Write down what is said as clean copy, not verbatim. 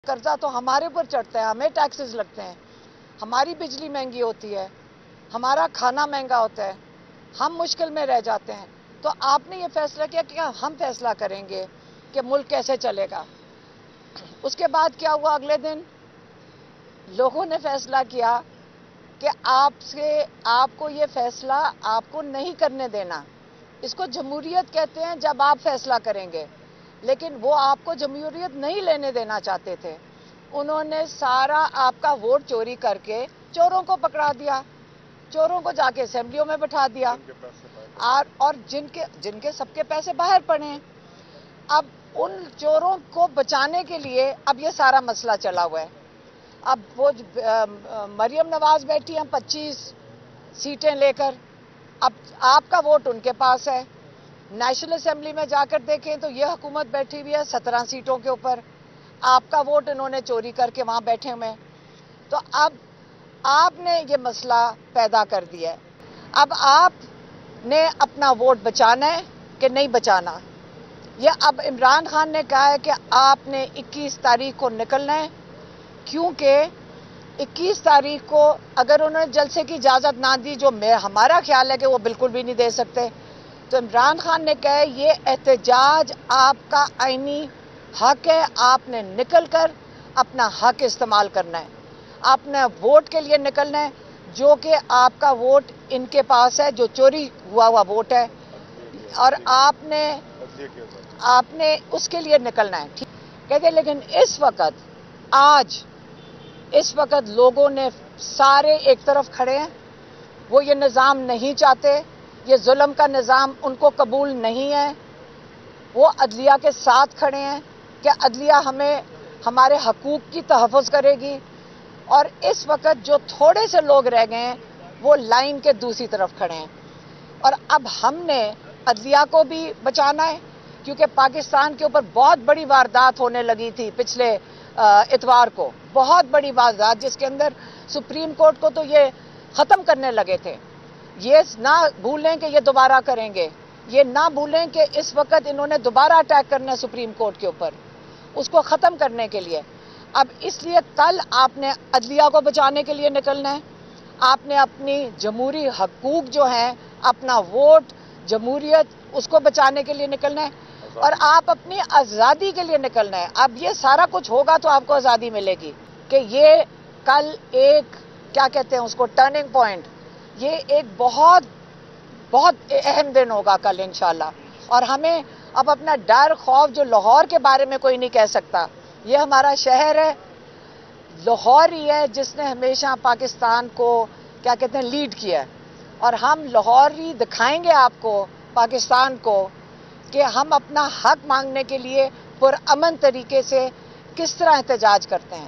कर्जा तो हमारे ऊपर चढ़ता है, हमें टैक्सेस लगते हैं, हमारी बिजली महंगी होती है, हमारा खाना महंगा होता है, हम मुश्किल में रह जाते हैं। तो आपने ये फैसला किया कि हम फैसला करेंगे कि मुल्क कैसे चलेगा। उसके बाद क्या हुआ, अगले दिन लोगों ने फैसला किया कि आपको ये फैसला आपको नहीं करने देना। इसको जमहूरियत कहते हैं जब आप फैसला करेंगे, लेकिन वो आपको जमहूरियत नहीं लेने देना चाहते थे। उन्होंने सारा आपका वोट चोरी करके चोरों को पकड़ा दिया, चोरों को जाके असेंबलियों में बैठा दिया, और जिनके सबके पैसे बाहर पड़े हैं। अब उन चोरों को बचाने के लिए अब ये सारा मसला चला हुआ है। अब वो मरियम नवाज बैठी हैं 25 सीटें लेकर, अब आपका वोट उनके पास है। नेशनल असेंबली में जाकर देखें तो ये हुकूमत बैठी हुई है 17 सीटों के ऊपर, आपका वोट इन्होंने चोरी करके वहां बैठे हुए हैं। तो अब आपने ये मसला पैदा कर दिया है। अब आपने अपना वोट बचाना है कि नहीं बचाना। ये अब इमरान खान ने कहा है कि आपने 21 तारीख को निकलना है, क्योंकि 21 तारीख को अगर उन्होंने जलसे की इजाज़त ना दी, जो हमारा ख्याल है कि वो बिल्कुल भी नहीं दे सकते, तो इमरान खान ने कहा ये एहतजाज आपका आईनी हक है, आपने निकलकर अपना हक इस्तेमाल करना है, आपने वोट के लिए निकलना है, जो कि आपका वोट इनके पास है, जो चोरी हुआ वोट है, और आपने उसके लिए निकलना है। ठीक कहते, लेकिन इस वक्त लोगों ने सारे एक तरफ खड़े हैं, वो ये निज़ाम नहीं चाहते, ये जुल्म का निज़ाम उनको कबूल नहीं है। वो अदलिया के साथ खड़े हैं कि अदलिया हमें हमारे हकूक़ की तहफ़्फ़ुज़ करेगी, और इस वक्त जो थोड़े से लोग रह गए हैं वो लाइन के दूसरी तरफ खड़े हैं। और अब हमने अदलिया को भी बचाना है, क्योंकि पाकिस्तान के ऊपर बहुत बड़ी वारदात होने लगी थी पिछले इतवार को, बहुत बड़ी वारदात, जिसके अंदर सुप्रीम कोर्ट को तो ये ख़त्म करने लगे थे। ये ना भूलें कि ये दोबारा करेंगे, ये ना भूलें कि इस वक्त इन्होंने दोबारा अटैक करना है सुप्रीम कोर्ट के ऊपर, उसको ख़त्म करने के लिए। अब इसलिए कल आपने अदलिया को बचाने के लिए निकलना है, आपने अपनी जमहूरी हकूक़ जो हैं, अपना वोट, जमहूरियत, उसको बचाने के लिए निकलना है, और आप अपनी आज़ादी के लिए निकलना है। अब ये सारा कुछ होगा तो आपको आज़ादी मिलेगी। कि ये कल एक क्या कहते हैं उसको, टर्निंग पॉइंट, ये एक बहुत बहुत अहम दिन होगा कल इंशाल्लाह। और हमें अब अपना डर खौफ, जो लाहौर के बारे में कोई नहीं कह सकता, ये हमारा शहर है, लाहौर ही है जिसने हमेशा पाकिस्तान को क्या कहते हैं लीड किया है, और हम लाहौर ही दिखाएंगे आपको, पाकिस्तान को, कि हम अपना हक मांगने के लिए पुरअमन तरीके से किस तरह एहतजाज करते हैं।